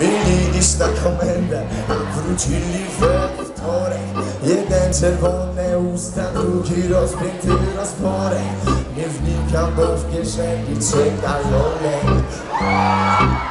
mieli iść na komendę, a wrócili we wtorek. Jeden czerwone usta, drugi rozpięty rozporek. Nie wnikam, bo w kieszeni czekają lęk.